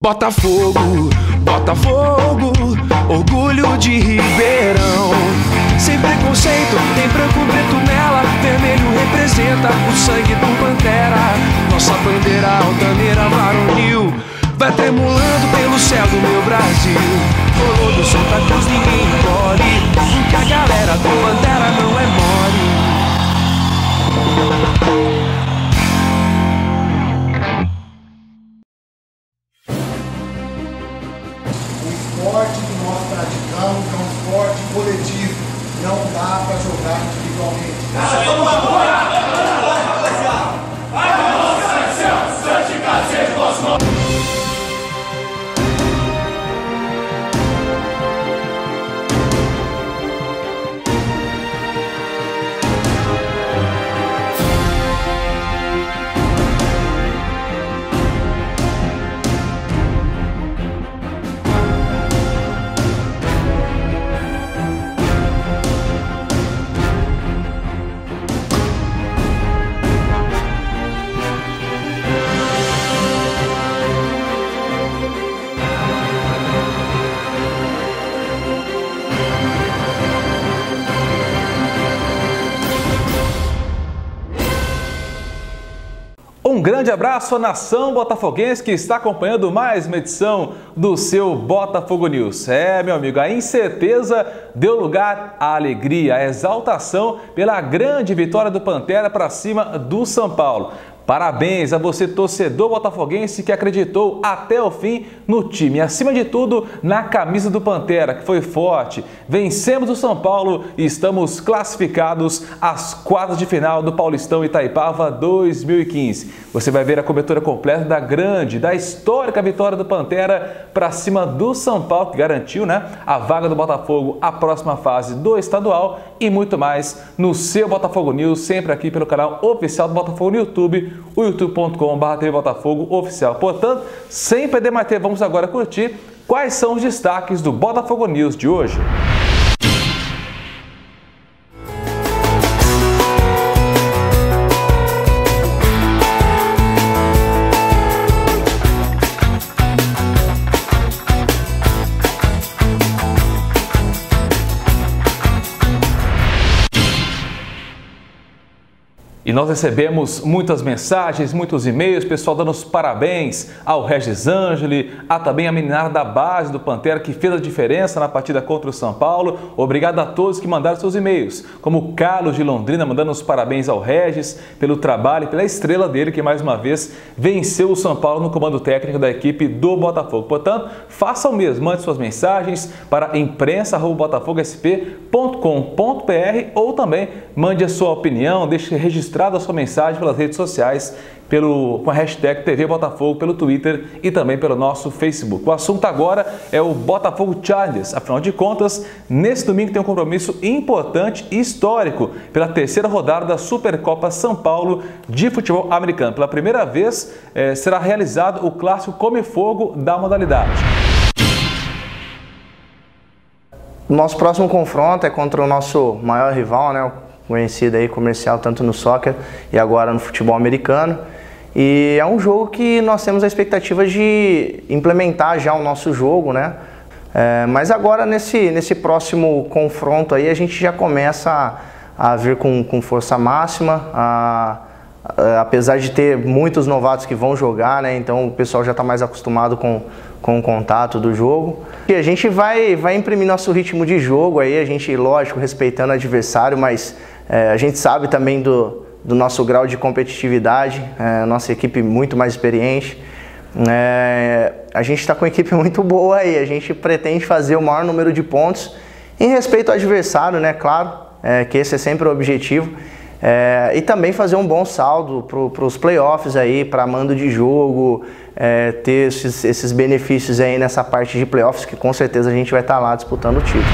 Botafogo, Botafogo, orgulho de Ribeirão. Sem preconceito, tem branco, preto nela, vermelho representa o sangue do Pantera. Nossa bandeira altaneira varonil vai tremulando pelo céu do meu Brasil. Coroa do Santa Cruz ninguém engole, porque a galera do Pantera não é mole. Esporte que nós praticamos é um esporte coletivo, não dá para jogar individualmente. Um grande abraço à nação botafoguense que está acompanhando mais uma edição do seu Botafogo News. Meu amigo, a incerteza deu lugar à alegria, à exaltação pela grande vitória do Pantera para cima do São Paulo. Parabéns a você, torcedor botafoguense, que acreditou até o fim no time. Acima de tudo, na camisa do Pantera, que foi forte. Vencemos o São Paulo e estamos classificados às quartas de final do Paulistão Itaipava 2015. Você vai ver a cobertura completa da histórica vitória do Pantera para cima do São Paulo, que garantiu, a vaga do Botafogo à próxima fase do estadual e muito mais no seu Botafogo News, sempre aqui pelo canal oficial do Botafogo no YouTube, o youtube.com/TV Botafogo oficial. Portanto, sem perder mais tempo, vamos agora curtir quais são os destaques do Botafogo News de hoje. E nós recebemos muitas mensagens, muitos e-mails, pessoal dando os parabéns ao Regis Angeli, também a meninada da base do Pantera que fez a diferença na partida contra o São Paulo. Obrigado a todos que mandaram seus e-mails, como o Carlos de Londrina mandando os parabéns ao Regis pelo trabalho e pela estrela dele que mais uma vez venceu o São Paulo no comando técnico da equipe do Botafogo. Portanto, faça o mesmo, mande suas mensagens para imprensa@botafogosp.com.br ou também mande a sua opinião, deixe registrado a sua mensagem pelas redes sociais, com a hashtag TV Botafogo, pelo Twitter e também pelo nosso Facebook. O assunto agora é o Botafogo Chargers. Afinal de contas, nesse domingo tem um compromisso importante e histórico pela terceira rodada da Supercopa São Paulo de futebol americano. Pela primeira vez será realizado o clássico Come-Fogo da modalidade. O nosso próximo confronto é contra o nosso maior rival, conhecido aí comercial tanto no soccer e agora no futebol americano. E é um jogo que nós temos a expectativa de implementar já o nosso jogo, mas agora nesse próximo confronto aí a gente já começa a vir com força máxima, apesar de ter muitos novatos que vão jogar, então o pessoal já está mais acostumado com o contato do jogo. E a gente vai imprimir nosso ritmo de jogo aí, a gente, lógico, respeitando o adversário, mas a gente sabe também do nosso grau de competitividade, nossa equipe muito mais experiente. A gente está com uma equipe muito boa aí, a gente pretende fazer o maior número de pontos em respeito ao adversário, claro, que esse é sempre o objetivo. E também fazer um bom saldo para os playoffs aí, para mando de jogo, ter esses benefícios aí nessa parte de playoffs, que com certeza a gente vai estar lá disputando o título.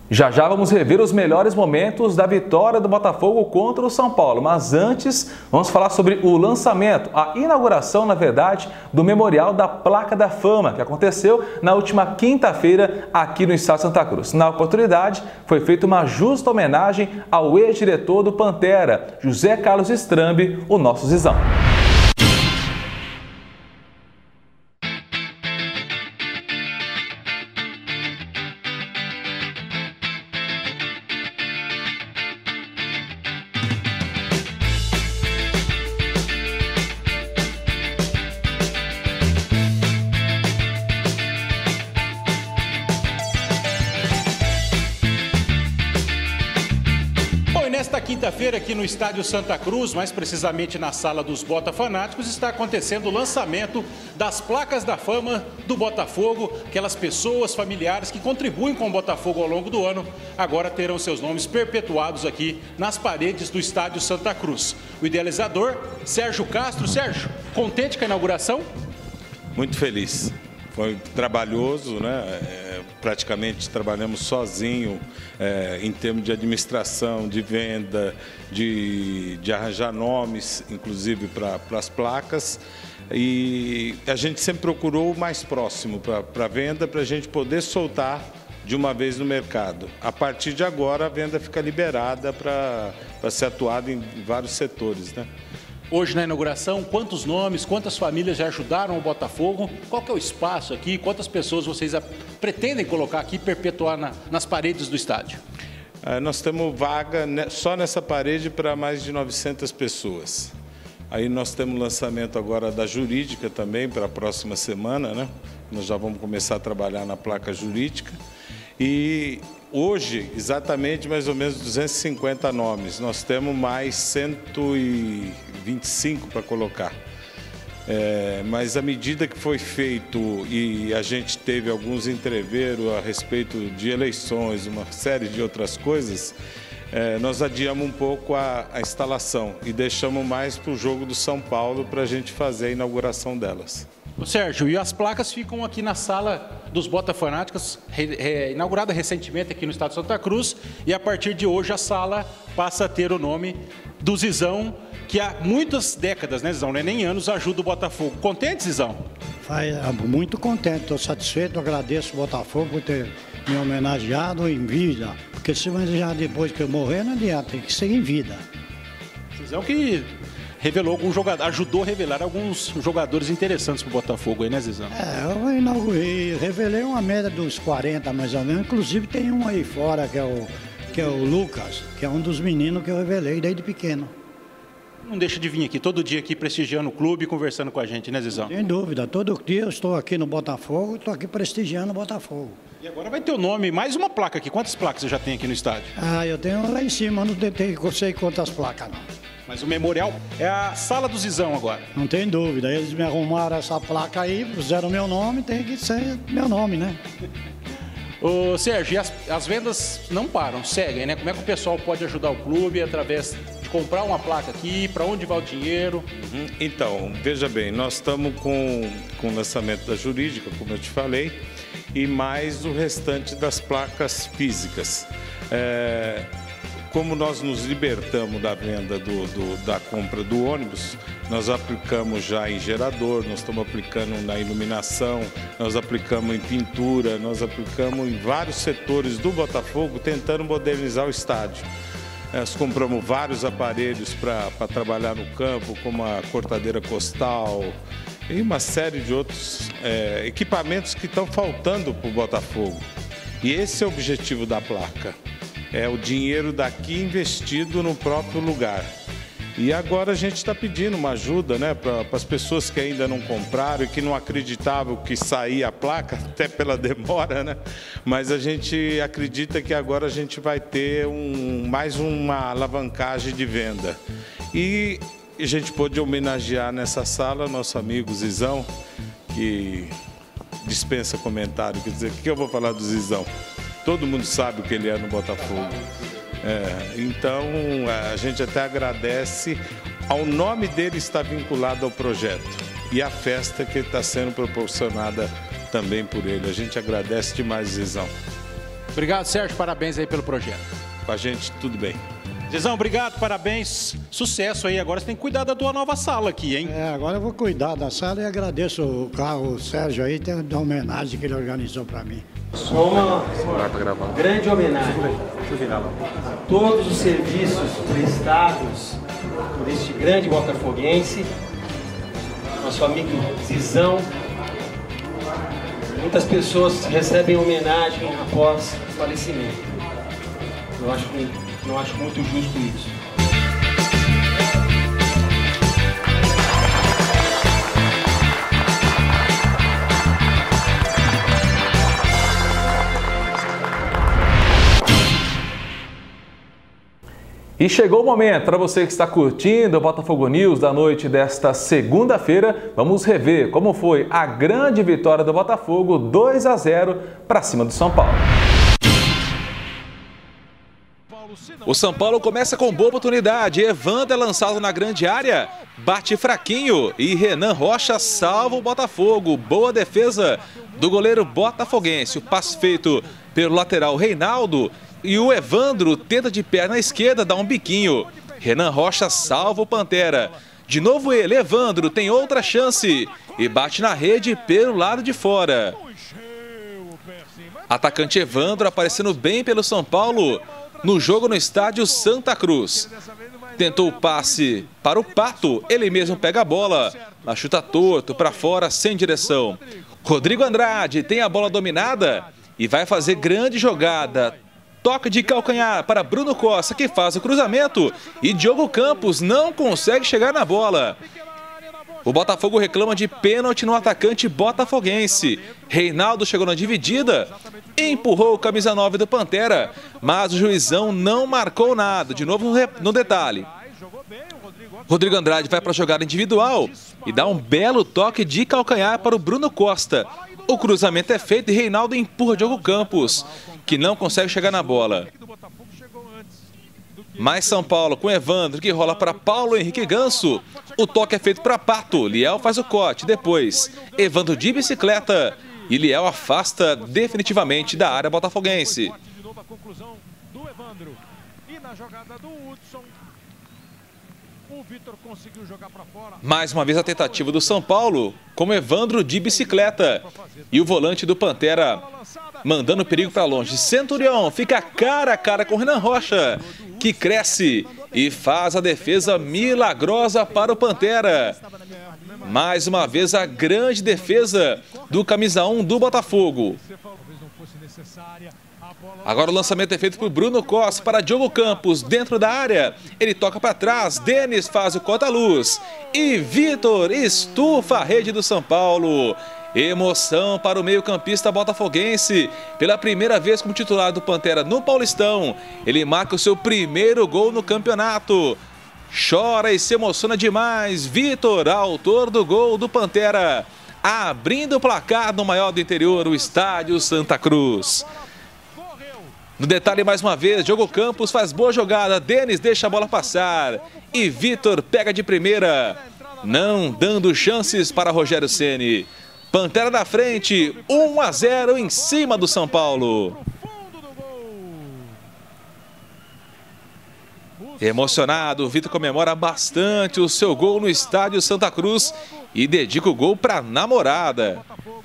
Já já vamos rever os melhores momentos da vitória do Botafogo contra o São Paulo. Mas antes, vamos falar sobre o lançamento, a inauguração, na verdade, do Memorial da Placa da Fama, que aconteceu na última quinta-feira aqui no estado de Santa Cruz. Na oportunidade, foi feita uma justa homenagem ao ex-diretor do Pantera, José Carlos Strambi, o nosso Zizão. Nesta quinta-feira, aqui no Estádio Santa Cruz, mais precisamente na Sala dos Botafanáticos, está acontecendo o lançamento das placas da fama do Botafogo. Aquelas pessoas, familiares que contribuem com o Botafogo ao longo do ano, agora terão seus nomes perpetuados aqui nas paredes do Estádio Santa Cruz. O idealizador, Sérgio Castro. Sérgio, contente com a inauguração? Muito feliz. Foi trabalhoso, né? Praticamente trabalhamos sozinho em termos de administração, de venda, de arranjar nomes, inclusive para as placas. E a gente sempre procurou o mais próximo para a venda, para a gente poder soltar de uma vez no mercado. A partir de agora, a venda fica liberada para ser atuada em vários setores, né? Hoje na inauguração, quantos nomes, quantas famílias já ajudaram o Botafogo? Qual que é o espaço aqui? Quantas pessoas vocês pretendem colocar aqui e perpetuar nas paredes do estádio? Nós temos vaga só nessa parede para mais de 900 pessoas. Aí nós temos o lançamento agora da jurídica também para a próxima semana, né? Nós já vamos começar a trabalhar na placa jurídica. E hoje, exatamente mais ou menos 250 nomes. Nós temos mais 125 para colocar. Mas à medida que foi feito e a gente teve alguns entreveros a respeito de eleições, uma série de outras coisas, nós adiamos um pouco a instalação e deixamos mais para o jogo do São Paulo para a gente fazer a inauguração delas. Sérgio, e as placas ficam aqui na Sala dos Botafanáticos, inaugurada recentemente aqui no estado de Santa Cruz, e a partir de hoje a sala passa a ter o nome do Zizão, que há muitas décadas, né, Zizão, nem anos, ajuda o Botafogo. Contente, Zizão? Muito contente, estou satisfeito, agradeço o Botafogo por ter me homenageado em vida, porque se homenagear depois que eu morrer, não adianta, tem que ser em vida. Zizão que revelou algum jogador, ajudou a revelar alguns jogadores interessantes para o Botafogo aí, né, Zizão? Eu inaugurei, revelei uma média dos 40 mais ou menos, inclusive tem um aí fora que é o Lucas, que é um dos meninos que eu revelei desde pequeno. Não deixa de vir aqui, todo dia aqui prestigiando o clube e conversando com a gente, né, Zizão? Sem dúvida, todo dia eu estou aqui no Botafogo, estou aqui prestigiando o Botafogo. E agora vai ter o nome, mais uma placa aqui. Quantas placas você já tem aqui no estádio? Eu tenho lá em cima, não sei quantas placas não. Mas o memorial é a Sala do Zizão agora. Não tem dúvida, eles me arrumaram essa placa aí, puseram meu nome, tem que ser meu nome, né? Ô Sérgio, e as vendas não param, seguem, né? Como é que o pessoal pode ajudar o clube através de comprar uma placa aqui, para onde vai o dinheiro? Então, veja bem, nós estamos com o lançamento da jurídica, como eu te falei, e mais o restante das placas físicas. Como nós nos libertamos da venda da compra do ônibus, nós aplicamos já em gerador, nós estamos aplicando na iluminação, nós aplicamos em pintura, nós aplicamos em vários setores do Botafogo, tentando modernizar o estádio. Nós compramos vários aparelhos para trabalhar no campo, como a cortadeira costal e uma série de outros equipamentos que estão faltando para o Botafogo. E esse é o objetivo da placa. É o dinheiro daqui investido no próprio lugar. E agora a gente está pedindo uma ajuda, né, para as pessoas que ainda não compraram e que não acreditavam que saía a placa, até pela demora, né? Mas a gente acredita que agora a gente vai ter mais uma alavancagem de venda. E a gente pôde homenagear nessa sala nosso amigo Zizão, que dispensa comentário. Quer dizer, o que eu vou falar do Zizão? Todo mundo sabe o que ele é no Botafogo. Então, a gente até agradece ao nome dele estar vinculado ao projeto e à festa que está sendo proporcionada também por ele. A gente agradece demais, Zizão. Obrigado, Sérgio. Parabéns aí pelo projeto. Com a gente, tudo bem. Zizão, obrigado, parabéns, sucesso aí. Agora você tem que cuidar da tua nova sala aqui, hein? Agora eu vou cuidar da sala e agradeço o Sérgio aí da homenagem que ele organizou para mim. Uma grande homenagem a todos os serviços prestados por este grande botafoguense, nosso amigo Zizão. Muitas pessoas recebem homenagem após o falecimento. Não acho muito justo isso. E chegou o momento, para você que está curtindo o Botafogo News da noite desta segunda-feira, vamos rever como foi a grande vitória do Botafogo 2-0 para cima do São Paulo. O São Paulo começa com boa oportunidade. Evandro é lançado na grande área, bate fraquinho e Renan Rocha salva o Botafogo. Boa defesa do goleiro botafoguense. O passe feito pelo lateral Reinaldo e o Evandro tenta de perna esquerda dar um biquinho. Renan Rocha salva o Pantera. De novo ele, Evandro, tem outra chance e bate na rede pelo lado de fora. Atacante Evandro aparecendo bem pelo São Paulo no jogo no estádio Santa Cruz. Tentou o passe para o Pato, ele mesmo pega a bola, mas chuta torto para fora sem direção. Rodrigo Andrade tem a bola dominada e vai fazer grande jogada. Toque de calcanhar para Bruno Costa, que faz o cruzamento e Diogo Campos não consegue chegar na bola. O Botafogo reclama de pênalti no atacante botafoguense. Reinaldo chegou na dividida e empurrou o camisa 9 do Pantera, mas o juizão não marcou nada. De novo no detalhe. Rodrigo Andrade vai para a jogada individual e dá um belo toque de calcanhar para o Bruno Costa. O cruzamento é feito e Reinaldo empurra Diogo Campos, que não consegue chegar na bola. Mais São Paulo com Evandro, que rola para Paulo Henrique Ganso. O toque é feito para Pato. Liel faz o corte. Depois, Evandro de bicicleta. E Liel afasta definitivamente da área botafoguense. Mais uma vez a tentativa do São Paulo, com Evandro de bicicleta. E o volante do Pantera mandando perigo para longe. Centurião fica cara a cara com Renan Rocha, que cresce e faz a defesa milagrosa para o Pantera. Mais uma vez a grande defesa do camisa 1 do Botafogo. Agora o lançamento é feito por Bruno Costa para Diogo Campos dentro da área. Ele toca para trás, Denis faz o corta-luz e Vitor estufa a rede do São Paulo. Emoção para o meio-campista botafoguense. Pela primeira vez como titular do Pantera no Paulistão, ele marca o seu primeiro gol no campeonato. Chora e se emociona demais. Vitor, autor do gol do Pantera, abrindo o placar no maior do interior, o estádio Santa Cruz. No detalhe, mais uma vez, Diogo Campos faz boa jogada, Denis deixa a bola passar e Vitor pega de primeira, não dando chances para Rogério Ceni. Pantera na frente, 1-0 em cima do São Paulo. Emocionado, o Vitor comemora bastante o seu gol no estádio Santa Cruz e dedica o gol para a namorada.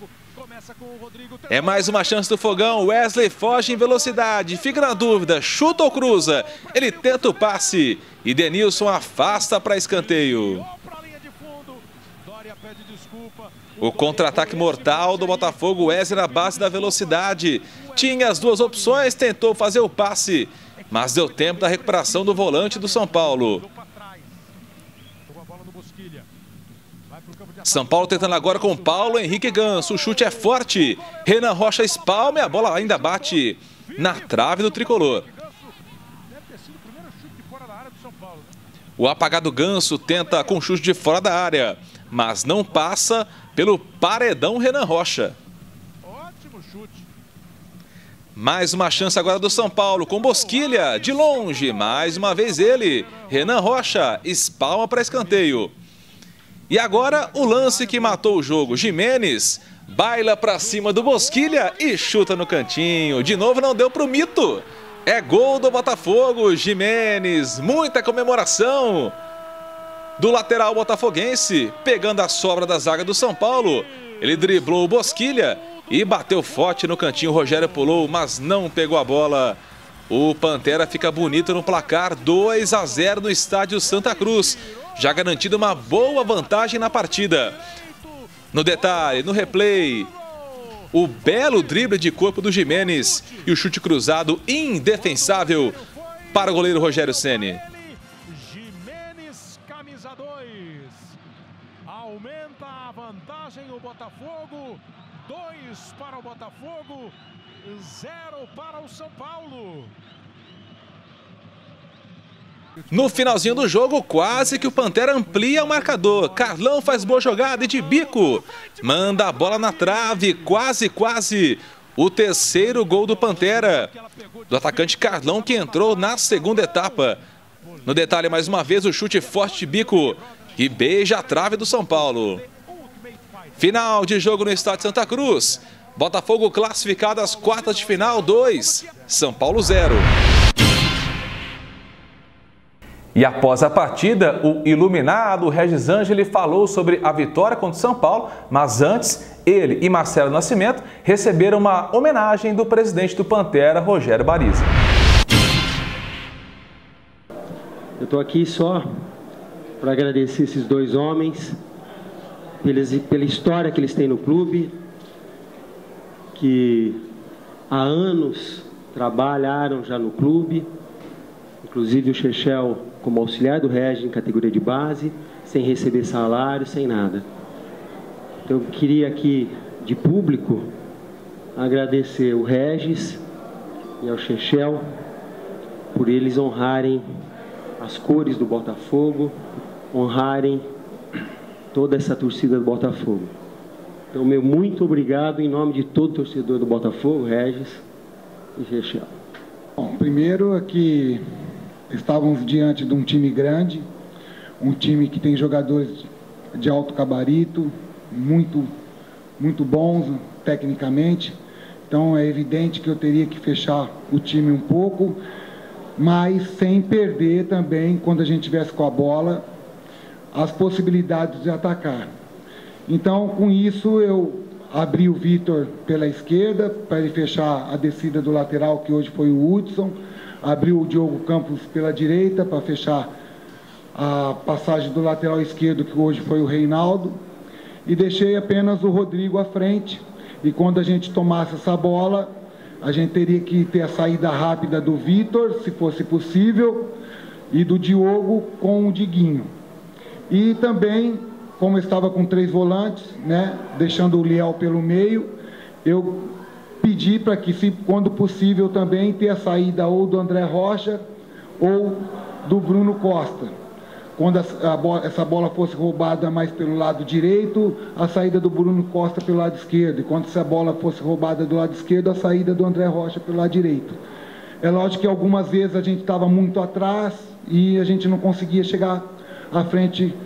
É mais uma chance do Fogão, Wesley foge em velocidade, fica na dúvida, chuta ou cruza, ele tenta o passe e Denilson afasta para escanteio. O contra-ataque mortal do Botafogo, Wesley na base da velocidade. Tinha as duas opções, tentou fazer o passe, mas deu tempo da recuperação do volante do São Paulo. São Paulo tentando agora com Paulo Henrique Ganso. O chute é forte. Renan Rocha espalma e a bola ainda bate na trave do tricolor. O apagado Ganso tenta com chute de fora da área, mas não passa pelo paredão Renan Rocha. Mais uma chance agora do São Paulo com Bosquilha, de longe, mais uma vez ele, Renan Rocha, espalma para escanteio. E agora o lance que matou o jogo. Giménez baila pra cima do Bosquilha e chuta no cantinho. De novo não deu pro Mito. É gol do Botafogo. Giménez, muita comemoração do lateral botafoguense, pegando a sobra da zaga do São Paulo. Ele driblou o Bosquilha e bateu forte no cantinho. O Rogério pulou, mas não pegou a bola. O Pantera fica bonito no placar, 2-0 no estádio Santa Cruz. Já garantido uma boa vantagem na partida. No detalhe, no replay, o belo drible de corpo do Giménez e o chute cruzado indefensável para o goleiro Rogério Ceni. Giménez, camisa 2. Aumenta a vantagem o Botafogo. 2 para o Botafogo, 0 para o São Paulo. No finalzinho do jogo, quase que o Pantera amplia o marcador. Carlão faz boa jogada e de bico manda a bola na trave, quase. O terceiro gol do Pantera, do atacante Carlão, que entrou na segunda etapa. No detalhe, mais uma vez, o chute forte de bico e beija a trave do São Paulo. Final de jogo no estádio Santa Cruz. Botafogo classificado às quartas de final, 2, São Paulo 0. E após a partida, o iluminado Regis Angeli falou sobre a vitória contra o São Paulo, mas antes, ele e Marcelo Nascimento receberam uma homenagem do presidente do Pantera, Rogério Bariza. Eu estou aqui só para agradecer esses dois homens pela história que eles têm no clube, que há anos trabalharam já no clube, inclusive o Chechel como auxiliar do Regis em categoria de base, sem receber salário, sem nada. Então eu queria aqui, de público, agradecer o Regis e ao Chechel por eles honrarem as cores do Botafogo, honrarem toda essa torcida do Botafogo. Então, meu muito obrigado em nome de todo torcedor do Botafogo, Regis e Chechel. Bom, primeiro é que estávamos diante de um time grande, um time que tem jogadores de alto gabarito, muito bons tecnicamente. Então é evidente que eu teria que fechar o time um pouco, mas sem perder também, quando a gente tivesse com a bola, as possibilidades de atacar. Então, com isso, eu abri o Vitor pela esquerda, para ele fechar a descida do lateral, que hoje foi o Hudson. Abri o Diogo Campos pela direita, para fechar a passagem do lateral esquerdo, que hoje foi o Reinaldo. E deixei apenas o Rodrigo à frente. E quando a gente tomasse essa bola, a gente teria que ter a saída rápida do Vitor, se fosse possível, e do Diogo com o Diguinho. E também, como eu estava com 3 volantes, né, deixando o Liel pelo meio, eu pedi para que, quando possível, também ter a saída ou do André Rocha ou do Bruno Costa. Quando essa bola fosse roubada mais pelo lado direito, a saída do Bruno Costa pelo lado esquerdo. E quando essa bola fosse roubada do lado esquerdo, a saída do André Rocha pelo lado direito. É lógico que algumas vezes a gente estava muito atrás e a gente não conseguia chegar à frente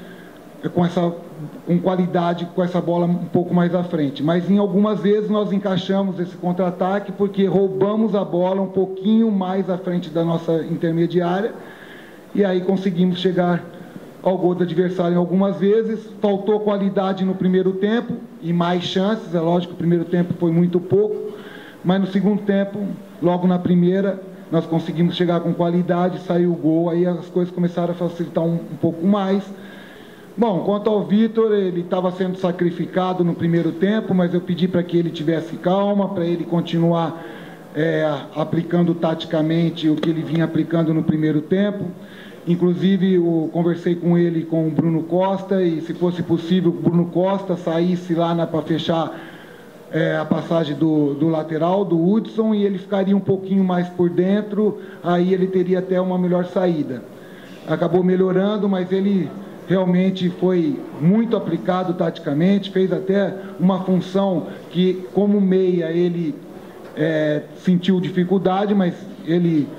com qualidade, com essa bola um pouco mais à frente. Mas em algumas vezes nós encaixamos esse contra-ataque porque roubamos a bola um pouquinho mais à frente da nossa intermediária e aí conseguimos chegar ao gol do adversário em algumas vezes. Faltou qualidade no primeiro tempo e mais chances. É lógico que o primeiro tempo foi muito pouco, mas no segundo tempo, logo na primeira, nós conseguimos chegar com qualidade, saiu o gol, aí as coisas começaram a facilitar um pouco mais. Bom, quanto ao Vitor, ele estava sendo sacrificado no primeiro tempo, mas eu pedi para que ele tivesse calma, para ele continuar aplicando taticamente o que ele vinha aplicando no primeiro tempo. Inclusive, eu conversei com ele, com o Bruno Costa, e se fosse possível, o Bruno Costa saísse lá para fechar a passagem do lateral, do Hudson, e ele ficaria um pouquinho mais por dentro, aí ele teria até uma melhor saída. Acabou melhorando, mas ele realmente foi muito aplicado taticamente, fez até uma função que, como meia, ele sentiu dificuldade, mas ele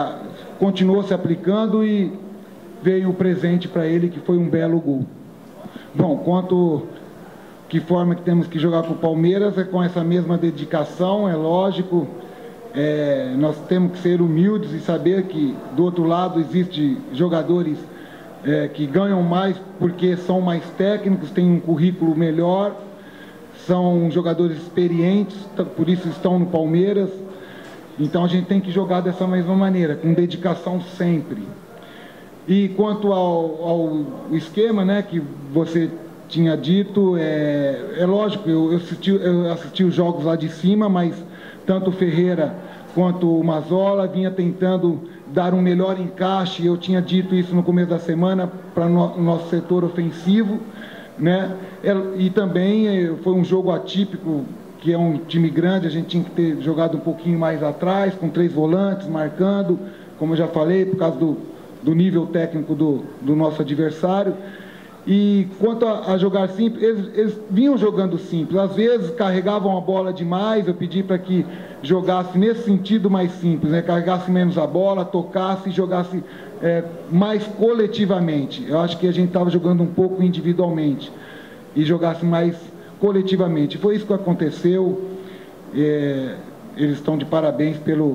continuou se aplicando e veio o presente para ele, que foi um belo gol. Bom, quanto que forma que temos que jogar com o Palmeiras, é com essa mesma dedicação, é lógico. Nós temos que ser humildes e saber que do outro lado existem jogadores que ganham mais porque são mais técnicos, têm um currículo melhor, são jogadores experientes, por isso estão no Palmeiras. Então a gente tem que jogar dessa mesma maneira, com dedicação sempre. E quanto ao esquema, né, que você tinha dito, é lógico, eu assisti os jogos lá de cima, mas tanto o Ferreira quanto o Mazzola vinha tentando dar um melhor encaixe. Eu tinha dito isso no começo da semana para o nosso setor ofensivo, né? E também foi um jogo atípico, que é um time grande, a gente tinha que ter jogado um pouquinho mais atrás, com 3 volantes, marcando, como eu já falei, por causa do nível técnico do nosso adversário. E quanto a jogar simples, eles vinham jogando simples, às vezes carregavam a bola demais, eu pedi para que jogasse nesse sentido mais simples, né? Carregasse menos a bola, tocasse e jogasse mais coletivamente. Eu acho que a gente estava jogando um pouco individualmente e jogasse mais coletivamente. Foi isso que aconteceu. Eles estão de parabéns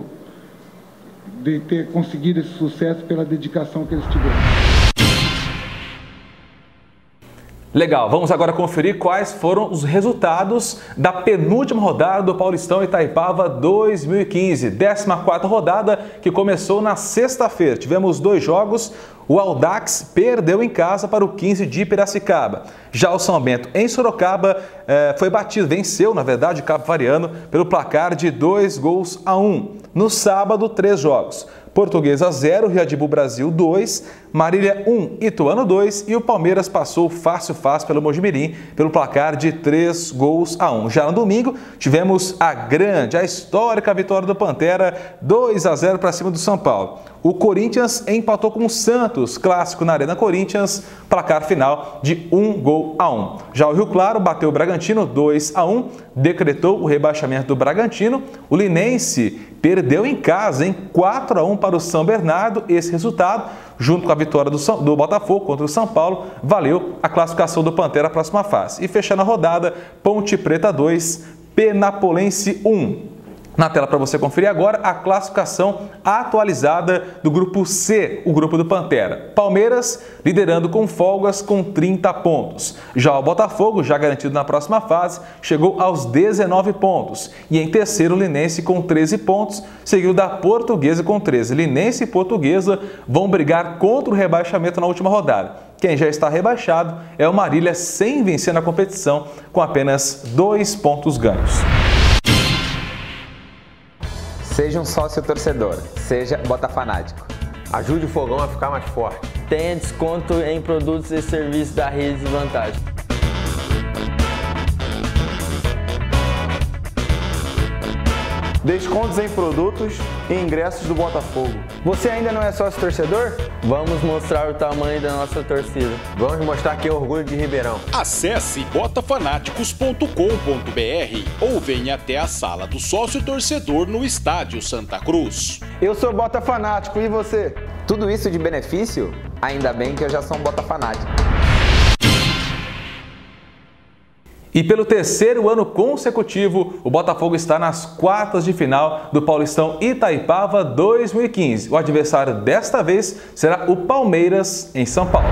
de ter conseguido esse sucesso, pela dedicação que eles tiveram. Legal, vamos agora conferir quais foram os resultados da penúltima rodada do Paulistão Itaipava 2015, 14ª rodada, que começou na sexta-feira. Tivemos 2 jogos. O Audax perdeu em casa para o 15 de Piracicaba. Já o São Bento, em Sorocaba, venceu, na verdade, o Capivariano pelo placar de 2-1. No sábado, 3 jogos. Portuguesa 0, Red Bull Brasil 2, Marília 1, Ituano 2 e o Palmeiras passou fácil pelo Mojimirim pelo placar de 3-1. Já no domingo tivemos a histórica vitória do Pantera 2-0 para cima do São Paulo. O Corinthians empatou com o Santos, clássico na Arena Corinthians, placar final de 1-1. Já o Rio Claro bateu o Bragantino 2-1, decretou o rebaixamento do Bragantino. O Linense perdeu em casa, 4-1 para o São Bernardo. Esse resultado, junto com a vitória do Botafogo contra o São Paulo, valeu a classificação do Pantera à próxima fase. E fechando a rodada, Ponte Preta 2, Penapolense 1. Na tela para você conferir agora a classificação atualizada do grupo C, o grupo do Pantera. Palmeiras liderando com folgas com 30 pontos. Já o Botafogo, já garantido na próxima fase, chegou aos 19 pontos. E em terceiro, o Linense com 13 pontos, seguido da Portuguesa com 13. Linense e Portuguesa vão brigar contra o rebaixamento na última rodada. Quem já está rebaixado é o Marília, sem vencer na competição, com apenas 2 pontos ganhos. Seja um sócio torcedor, seja botafanático. Ajude o fogão a ficar mais forte. Tenha desconto em produtos e serviços da Rede de Vantagem. Descontos em produtos e ingressos do Botafogo. Você ainda não é sócio torcedor? Vamos mostrar o tamanho da nossa torcida. Vamos mostrar quem é orgulho de Ribeirão. Acesse botafanáticos.com.br ou venha até a sala do sócio torcedor no Estádio Santa Cruz. Eu sou botafanático, e você? Tudo isso de benefício? Ainda bem que eu já sou um botafanático. E pelo terceiro ano consecutivo, o Botafogo está nas quartas de final do Paulistão Itaipava 2015. O adversário desta vez será o Palmeiras, em São Paulo.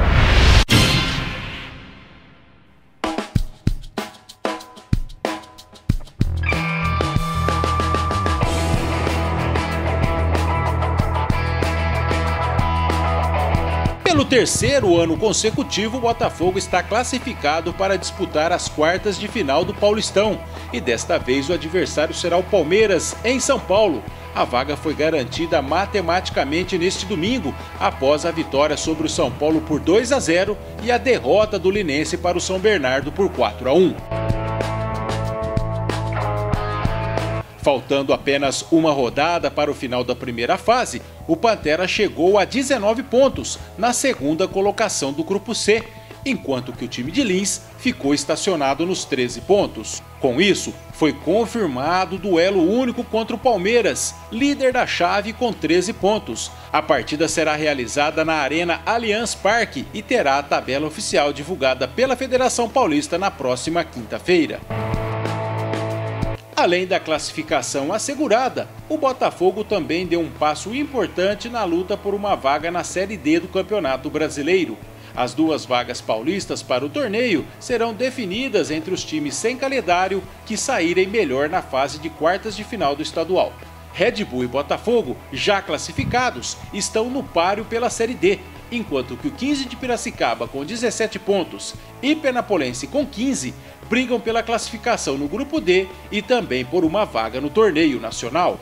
Pelo terceiro ano consecutivo, o Botafogo está classificado para disputar as quartas de final do Paulistão. E desta vez o adversário será o Palmeiras, em São Paulo. A vaga foi garantida matematicamente neste domingo, após a vitória sobre o São Paulo por 2-0 e a derrota do Linense para o São Bernardo por 4-1. Faltando apenas uma rodada para o final da primeira fase, o Pantera chegou a 19 pontos, na segunda colocação do Grupo C, enquanto que o time de Lins ficou estacionado nos 13 pontos. Com isso, foi confirmado o duelo único contra o Palmeiras, líder da chave com 13 pontos. A partida será realizada na Arena Allianz Parque e terá a tabela oficial divulgada pela Federação Paulista na próxima quinta-feira. Além da classificação assegurada, o Botafogo também deu um passo importante na luta por uma vaga na Série D do Campeonato Brasileiro. As 2 vagas paulistas para o torneio serão definidas entre os times sem calendário que saírem melhor na fase de quartas de final do estadual. Red Bull e Botafogo, já classificados, estão no páreo pela Série D, enquanto que o 15 de Piracicaba, com 17 pontos, e Penapolense, com 15, brigam pela classificação no Grupo D e também por uma vaga no torneio nacional.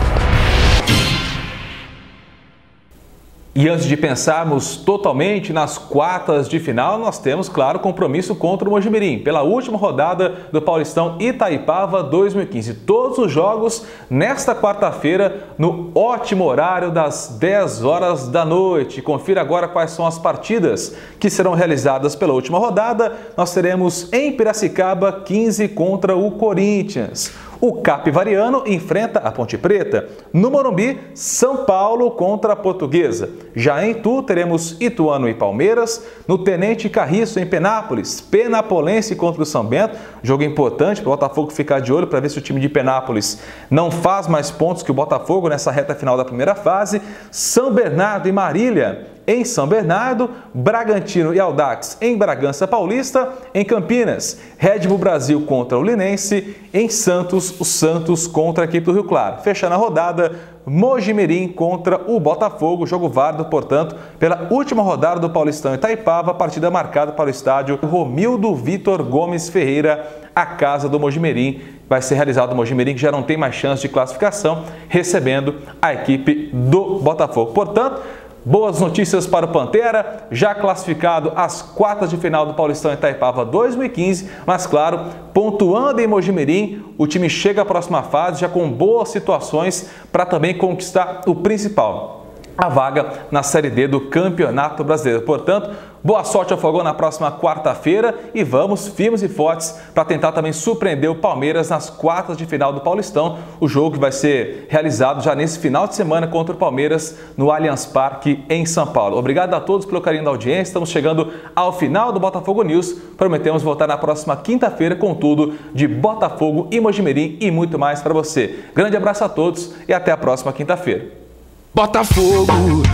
E antes de pensarmos totalmente nas quartas de final, nós temos, claro, compromisso contra o Mojimirim, pela última rodada do Paulistão Itaipava 2015. Todos os jogos nesta quarta-feira, no ótimo horário das 10 horas da noite. Confira agora quais são as partidas que serão realizadas pela última rodada. Nós teremos em Piracicaba 15 contra o Corinthians. O Capivariano enfrenta a Ponte Preta. No Morumbi, São Paulo contra a Portuguesa. Já em Itu, teremos Ituano e Palmeiras. No Tenente Carriço, em Penápolis, Penapolense contra o São Bento. Jogo importante para o Botafogo ficar de olho para ver se o time de Penápolis não faz mais pontos que o Botafogo nessa reta final da primeira fase. São Bernardo e Marília, em São Bernardo, Bragantino e Audax em Bragança Paulista, em Campinas, Red Bull Brasil contra o Linense, em Santos, o Santos contra a equipe do Rio Claro. Fechando a rodada, Mojimirim contra o Botafogo, jogo válido, portanto, pela última rodada do Paulistão Itaipava, partida marcada para o estádio Romildo Vitor Gomes Ferreira, a casa do Mojimirim. Vai ser realizado o Mojimirim, que já não tem mais chance de classificação, recebendo a equipe do Botafogo. Portanto, boas notícias para o Pantera, já classificado às quartas de final do Paulistão Itaipava 2015, mas claro, pontuando em Mojimirim, o time chega à próxima fase já com boas situações para também conquistar o principal, a vaga na Série D do Campeonato Brasileiro. Portanto, boa sorte ao Fogão na próxima quarta-feira e vamos firmes e fortes para tentar também surpreender o Palmeiras nas quartas de final do Paulistão. O jogo que vai ser realizado já nesse final de semana contra o Palmeiras no Allianz Parque em São Paulo. Obrigado a todos pelo carinho da audiência. Estamos chegando ao final do Botafogo News. Prometemos voltar na próxima quinta-feira com tudo de Botafogo e Mojimirim e muito mais para você. Grande abraço a todos e até a próxima quinta-feira. Botafogo,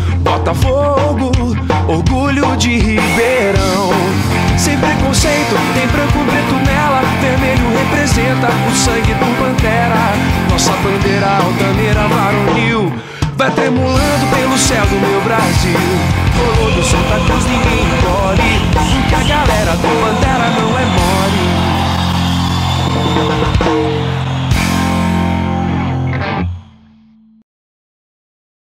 Botafogo, orgulho de Ribeirão. Sem preconceito, tem branco, preto nela, vermelho representa o sangue do Pantera. Nossa bandeira altaneira varonil vai tremulando pelo céu do meu Brasil. Colou do Santa Cruz, ninguém engole, porque a galera do Pantera